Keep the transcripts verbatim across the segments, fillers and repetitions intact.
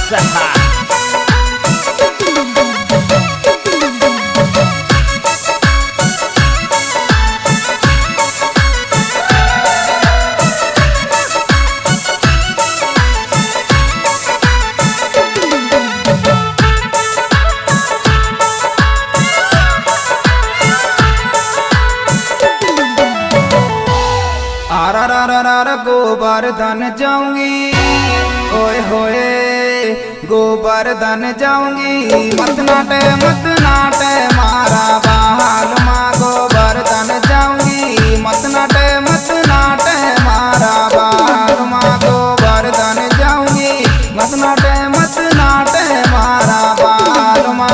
बादशाह। गोवर्धन जाऊंगी ओए होए गोवर्धन जाऊंगी मत नाटे मत नाटे मारा बाल माँ गोवर्धन जाऊंगी मत नाटे मत नाटे मारा बाल माँ गोवर्धन जाऊंगी मत नाटे मत नाटे मारा बाल माँ।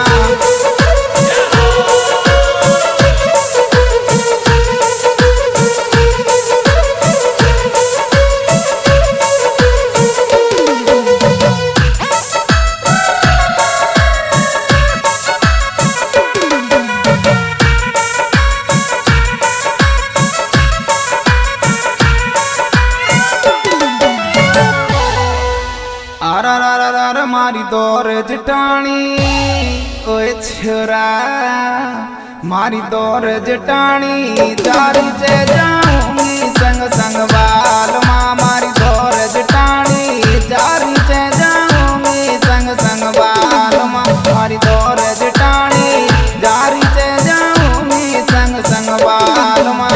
मारी दौर जटानी ओए छोरा मारी दौर जटानी जारी से जाऊंगी संग संग बाल माँ मारी दौर जटानी जारी से जाऊंगी संग संग बाल माँ मारी दौर जटानी जारी से जाऊंगी संग संग बाल माँ।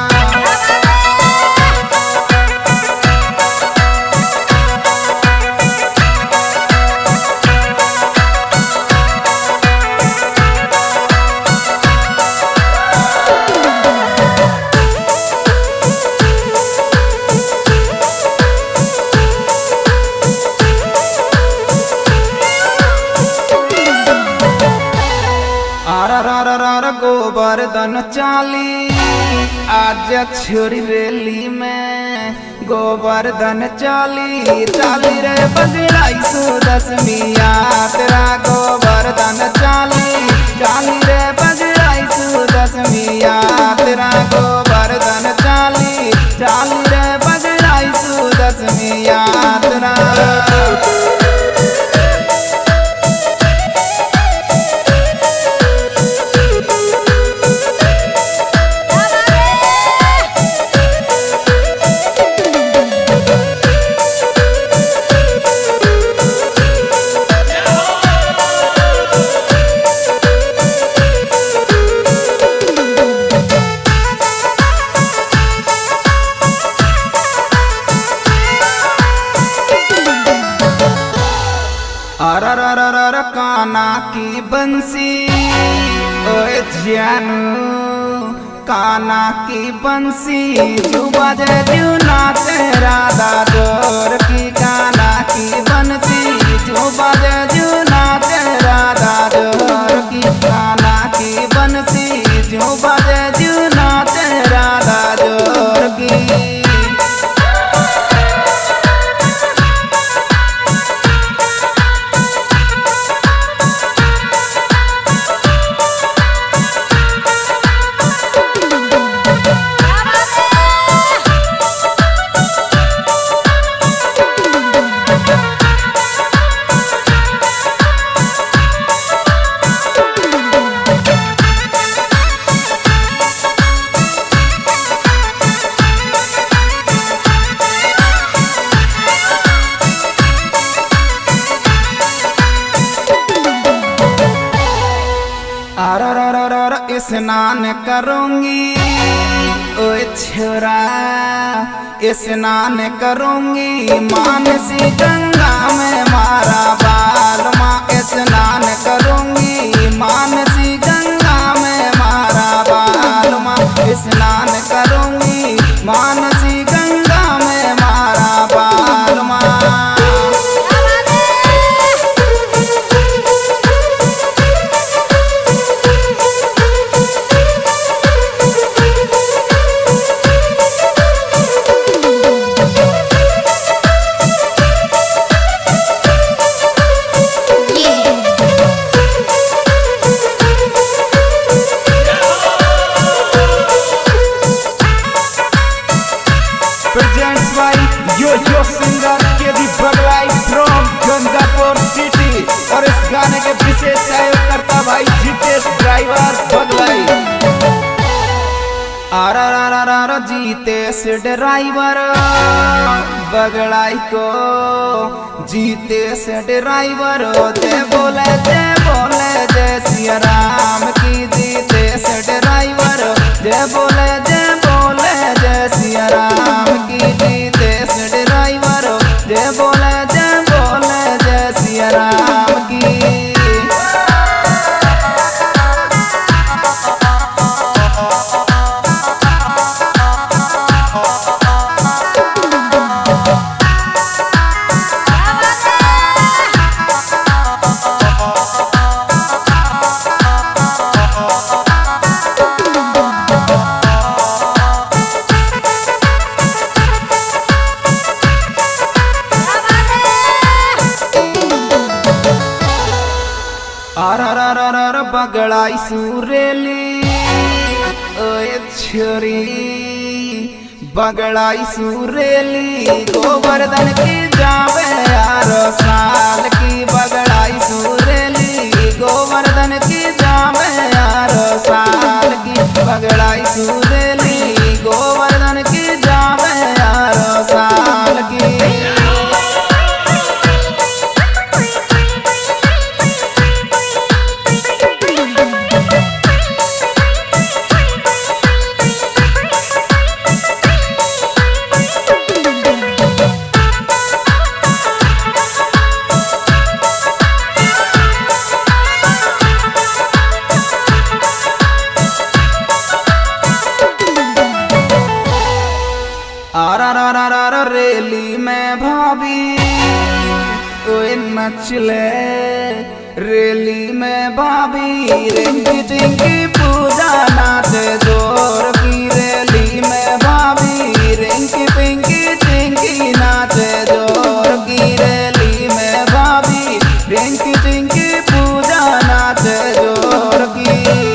गोवर्धन चाली आज छोरी रेली में गोवर्धन चाली चाली रे बगड़ाई सो दसमिया तेरा गोवर्धन चाली चाली रे बगड़ाई सो दसमिया तेरा गोवर्धन चाली चाली रे बगड़ाई सो दसमिया तेरा। अररररर काना की बंसी ओए जानू काना की बंसी जू बजे जू नाचे राधा जोर की काना की बंसी जू बजे जू नाचे राधा जोर की काना की बंसी जू बजे जू नाचे राधा जोर की। स्नान करूंगी ओए छोरा स्नान करूंगी मानसी गंगा में मारा बाल माँ स्नान करूंगी मानसी गंगा में मारा बाल माँ स्नान करूंगी मानसी गंगा में मारा बाल माँ। Presents by Yo Yo Singer K D Bagrai from Ganga विशेष सहयोग करता भाई जीतेश ड्राइवर बगलाई। आर आर आर आर जीतेश ड्राइवर बगलाई को, जीतेश ड्राइवर जय बोले जय बोले जय सिया राम की। जीतेश ड्राइवर जय बोले जय बोले जय सिया राम की। जीतेश ड्राइवर जय बोले जय बोले जय सिया राम की। आर आर आर आर आर बगलाई सुरेली ओए छोरी, बगलाई सुरेली गोवर्धन की जावे यार साल की। बगलाई सुरेली गोवर्धन की जावे यार साल की। बगलाई सुरेली गोवर्धन की जावे यार साल की। आर आर आर आर आर रेली में भाभी ओए नचले, रेली में भाभी रिंकी टिंकी पूजा नाचे जोर की। रेली में भाभी रिंकी पिंकी टिंकी नाचे जोर की। रेली में भाभी रिंकी टिंकी पूजा नाचे जोर की।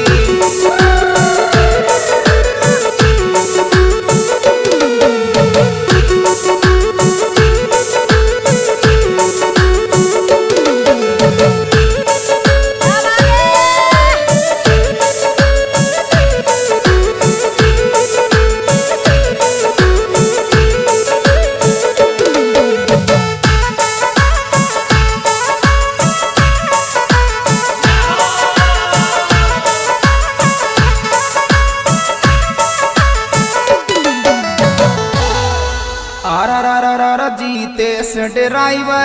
आर आर आर आर आर जीतेश ड्राइवर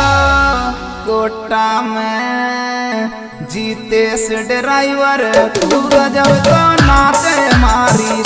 कोटा में। जीतेश ड्राइवर तू गजब तो नाचे मारी